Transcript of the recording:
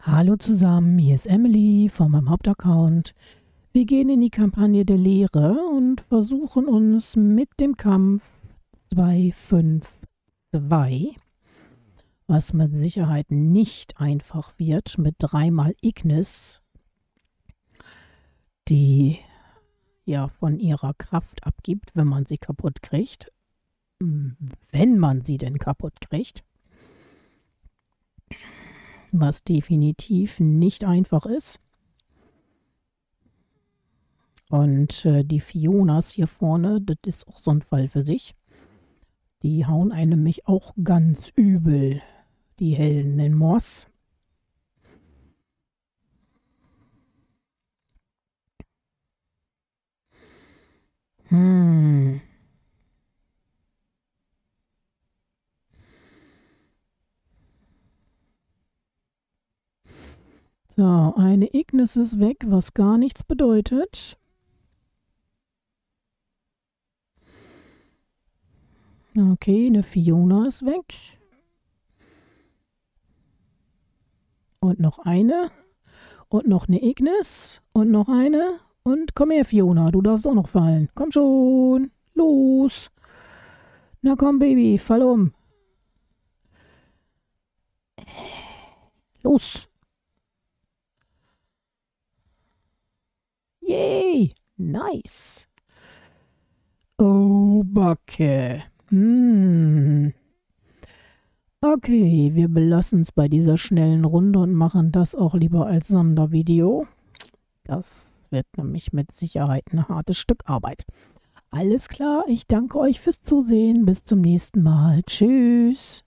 Hallo zusammen, hier ist Emily von meinem Hauptaccount. Wir gehen in die Kampagne der Lehre und versuchen uns mit dem Kampf 252, was mit Sicherheit nicht einfach wird, mit 3-mal Ignis, die ja von ihrer Kraft abgibt, wenn man sie kaputt kriegt. Wenn man sie denn kaputt kriegt. Was definitiv nicht einfach ist. Und die Fionas hier vorne, das ist auch so ein Fall für sich. Die hauen einem nämlich auch ganz übel, die Helden in Moss. So, eine Ignis ist weg, was gar nichts bedeutet. Okay, eine Fiona ist weg. Und noch eine. Und noch eine Ignis. Und noch eine. Und komm her, Fiona, du darfst auch noch fallen. Komm schon. Los. Na komm, Baby, fall um. Los. Yay. Nice. Oh, Backe. Okay, wir belassen es bei dieser schnellen Runde und machen das auch lieber als Sondervideo. Das wird nämlich mit Sicherheit ein hartes Stück Arbeit. Alles klar, ich danke euch fürs Zusehen. Bis zum nächsten Mal. Tschüss.